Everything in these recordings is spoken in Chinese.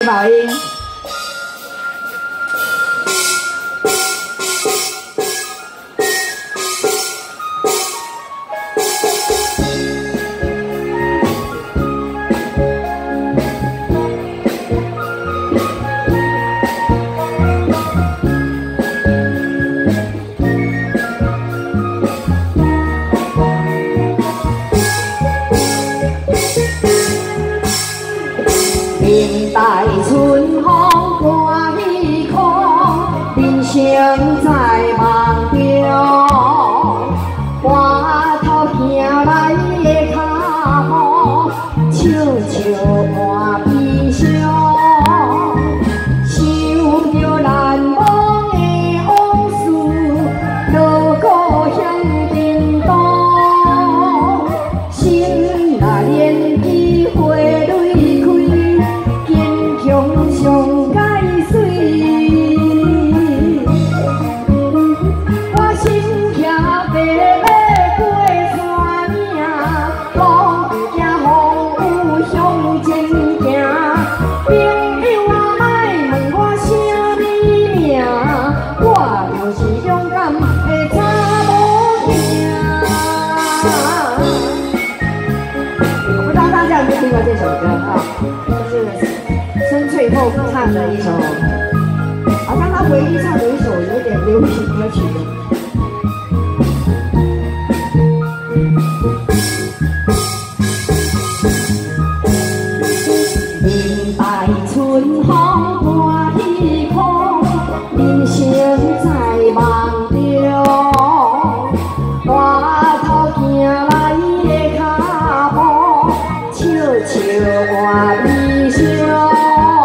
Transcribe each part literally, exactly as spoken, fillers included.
宝音。 明代春风歌起空，人生在梦中。回头行来的脚步，悄悄换悲伤。想着难忘的往事，落故乡震动。心若连枝花蕊开。 上解水，我心骑白马过山岭，路不惊风雨向前行。朋友啊，莫问我啥物名，我就是勇敢的查某囝。不知道大家有没有听过这首歌啊？就是。 孙翠凤唱的一首，好像他唯一唱的一首有点流行歌曲的。明代春风歌起空，人生在梦中。回头行来的脚步，悄悄换悲伤。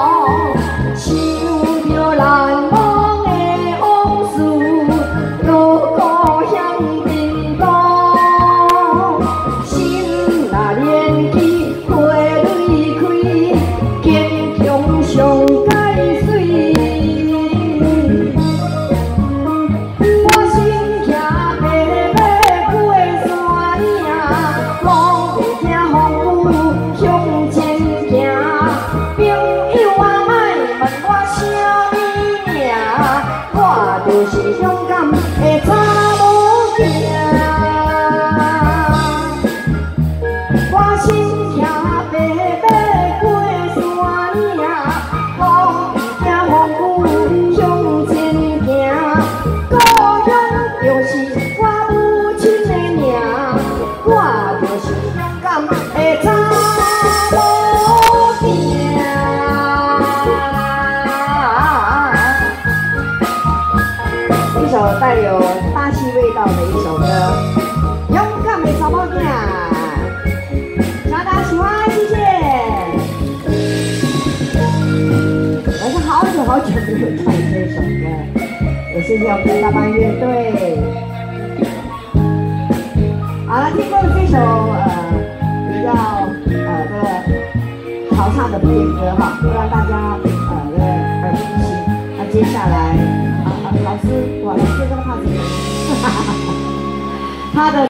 难忘的往事，落故乡震动。心若连枝花蕊开，坚强上解水。我心骑白马过山岭，路不惊风雨向前行。朋友啊，莫问我啥。 我就是勇敢的查某囝，我心骑白马过山岭，路不惊风雨向前行。故乡就是我母亲的名，我就是勇敢的查某囝。 一首带有大戏味道的一首歌，《勇敢的查某囝》，希望大家喜欢，谢谢。我是好久好久没有唱这首歌，也谢谢我们的大班乐队。好了，听过了这首呃比较呃这个好唱的编歌哈，都让大家呃这个耳目一新。那接下来。 老师，我老师这个怕什么？他的。